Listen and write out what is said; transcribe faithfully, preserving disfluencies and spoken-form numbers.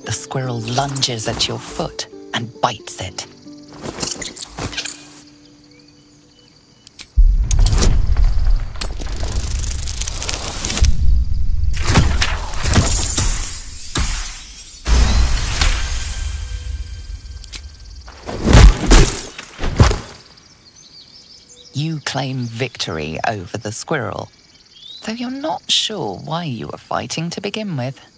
the squirrel lunges at your foot and bites it. You claim victory over the squirrel, though you're not sure why you were fighting to begin with.